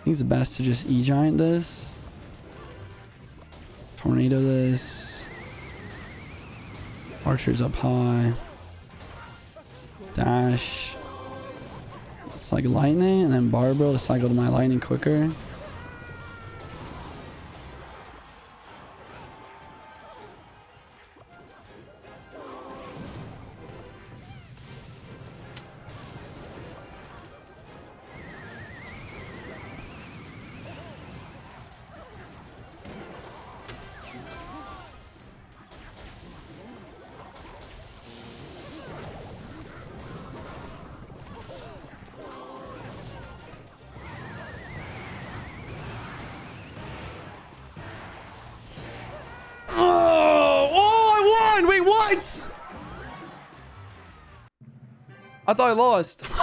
think it's best to just E-Giant this. Tornado this. Archers up high. Dash. It's like lightning, and then Barbara to cycle to my lightning quicker. I thought I lost.